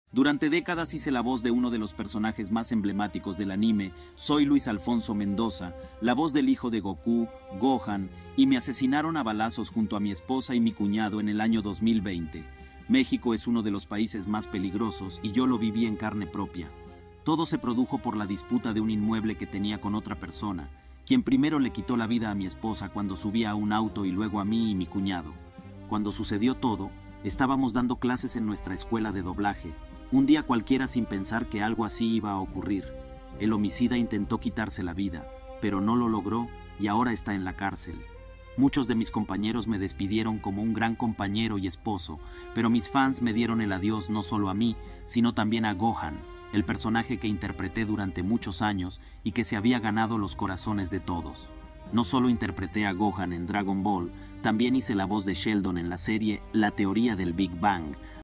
Durante décadas hice la voz de uno de los personajes más emblemáticos del anime. Soy Luis Alfonso Mendoza, la voz del hijo de Goku, Gohan, y me asesinaron a balazos junto a mi esposa y mi cuñado en el año 2020. México es uno de los países más peligrosos y yo lo viví en carne propia. Todo se produjo por la disputa de un inmueble que tenía con otra persona, quien primero le quitó la vida a mi esposa cuando subía a un auto y luego a mí y mi cuñado. Cuando sucedió todo, estábamos dando clases en nuestra escuela de doblaje. Un día cualquiera sin pensar que algo así iba a ocurrir. El homicida intentó quitarse la vida, pero no lo logró y ahora está en la cárcel. Muchos de mis compañeros me despidieron como un gran compañero y esposo, pero mis fans me dieron el adiós no solo a mí, sino también a Gohan, el personaje que interpreté durante muchos años y que se había ganado los corazones de todos. No solo interpreté a Gohan en Dragon Ball, también hice la voz de Sheldon en la serie La Teoría del Big Bang,